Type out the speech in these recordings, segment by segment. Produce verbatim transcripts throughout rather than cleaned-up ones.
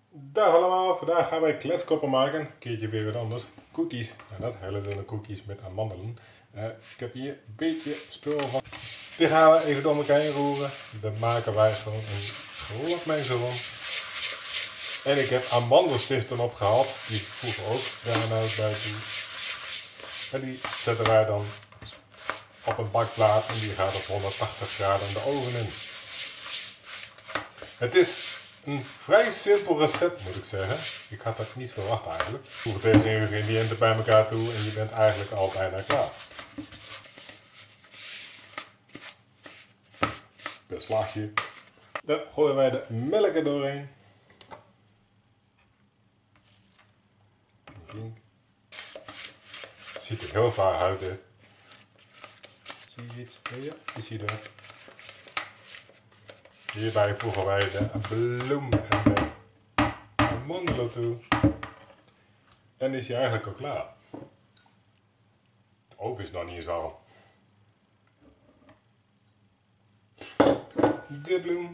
Dag allemaal, vandaag gaan wij kletskoppen maken. Een keertje weer wat anders. Cookies. En dat hele dunne cookies met amandelen. Uh, ik heb hier een beetje spul van. Die gaan we even door elkaar heen roeren. Dan maken wij gewoon een glad van. En ik heb amandelstiften opgehaald. Die voegen ook daarnaast bij toe. En die zetten wij dan op een bakplaat. En die gaat op honderdtachtig graden in de oven in. Het is een vrij simpel recept, moet ik zeggen. Ik had dat niet verwacht eigenlijk. Voeg deze ingrediënten bij elkaar toe en je bent eigenlijk al bijna klaar. Beslagje. Dan gooien wij de melk er doorheen. Het ziet er heel vaag uit, hè. Zie je iets? Ja, je ziet het. Hierbij voegen wij de bloem en de amandelen toe. En is hij eigenlijk al klaar. De oven is nog niet eens warm. De bloem.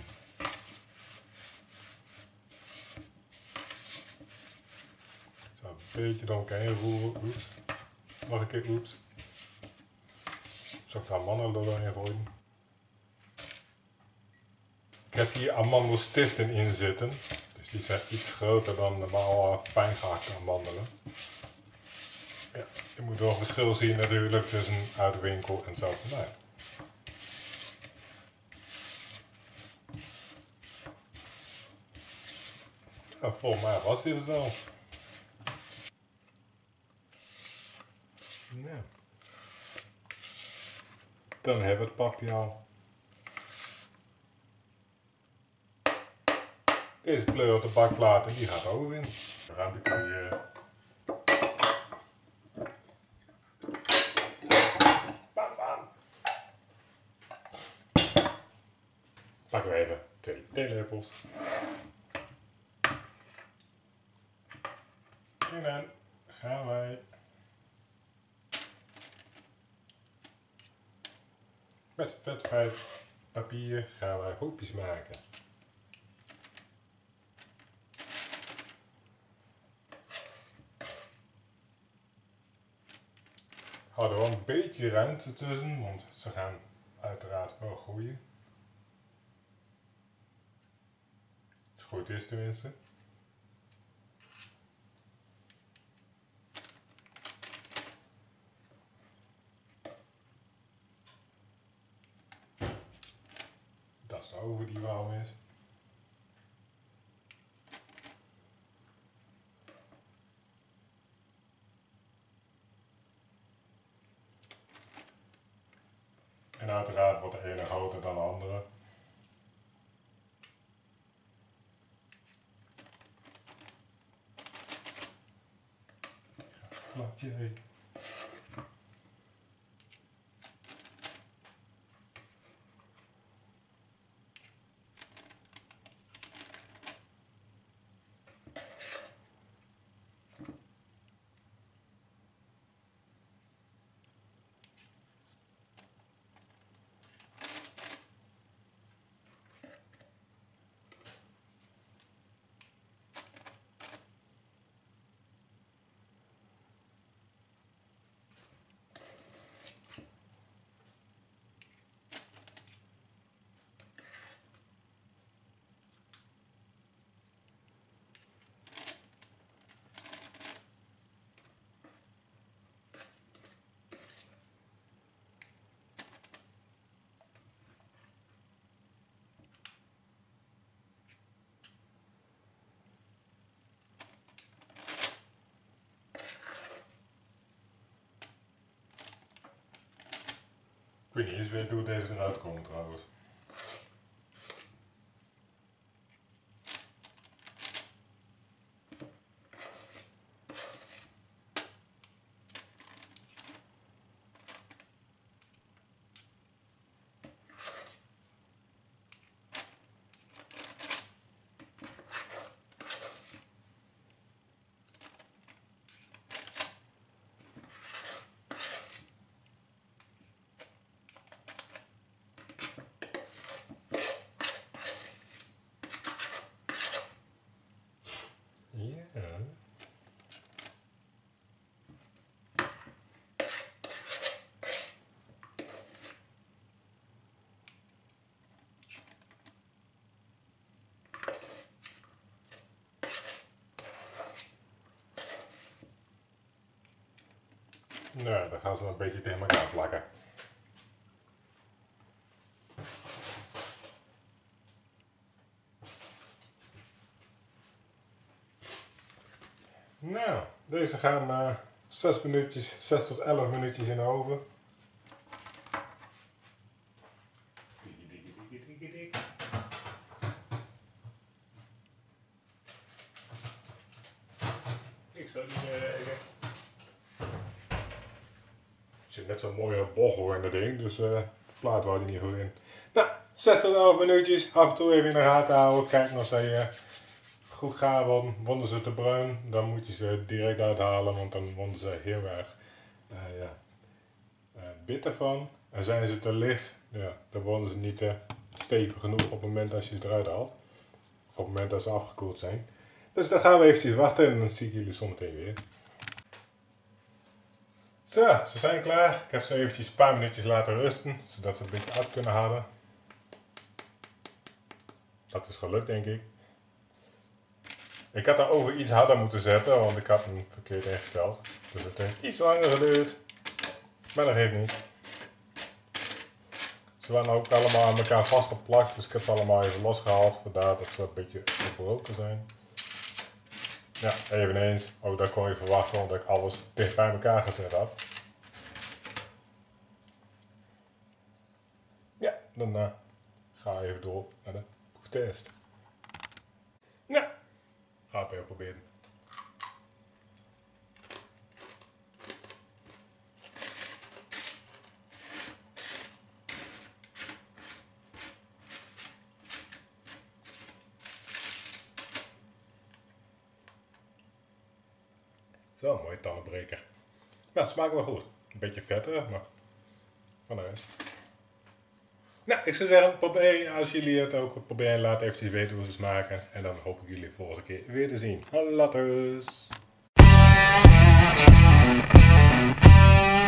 Zo een beetje door elkaar heen roeren. Oeps. Nog een keer oeps. Zo gaan amandelen doorheen gooien. Ik heb hier amandelstiften in zitten. Dus die zijn iets groter dan normaal fijn gehakte amandelen. Ja, je moet wel verschil zien natuurlijk tussen uit de winkel en zelf van mij. Nou, volgens mij was dit het wel. Ja. Dan hebben we het papje al. Deze pleur op de bakplaat en die gaat ook in. De ruimte kun je. Bam, bam. Pakken we even twee theelepels. En dan gaan wij met vetvrij papier gaan wij hoopjes maken. Hou er wel een beetje ruimte tussen, want ze gaan uiteraard wel groeien. Als het goed is tenminste. Dat is de oven die warm is. En uiteraard wordt de ene groter dan de andere. Platje. Ik weet niet eens weer hoe deze eruit komt trouwens. Nou, dan gaan ze maar een beetje tegen elkaar plakken. Nou, deze gaan uh, zes minuutjes, zes tot elf minuutjes in de oven. Ik zou niet meer rekenen. Er zit net zo'n mooie bochel in dat ding, dus uh, de plaat wou er niet goed in. Nou, zes tot elf minuutjes, af en toe even in de gaten houden, kijken of ze uh, goed gaar worden. Worden ze te bruin, dan moet je ze direct uithalen, want dan worden ze heel erg uh, ja, uh, bitter van. En zijn ze te licht, ja, dan worden ze niet uh, stevig genoeg op het moment dat je ze eruit haalt. Of op het moment dat ze afgekoeld zijn. Dus dan gaan we eventjes wachten en dan zie ik jullie zometeen weer. Zo, ze zijn klaar. Ik heb ze eventjes een paar minuutjes laten rusten, zodat ze een beetje uit kunnen halen. Dat is gelukt, denk ik. Ik had daarover iets harder moeten zetten, want ik had hem verkeerd ingesteld. Dus het heeft iets langer geduurd. Maar dat geeft niet. Ze waren ook allemaal aan elkaar vastgeplakt, dus ik heb ze allemaal even losgehaald. Vandaar dat ze een beetje gebroken zijn. Ja, eveneens. Ook dat kon je verwachten, omdat ik alles dicht bij elkaar gezet had. Ja, dan uh, ga ik even door naar de proeftest. Ja, ga ik even proberen. Zo, een mooie tandbreker. Maar het smaakt wel goed. Een beetje vetterig, maar van de rest. Nou, ik zou zeggen, probeer, als jullie het ook proberen, laat eventjes weten hoe ze smaken. En dan hoop ik jullie de volgende keer weer te zien. Laters!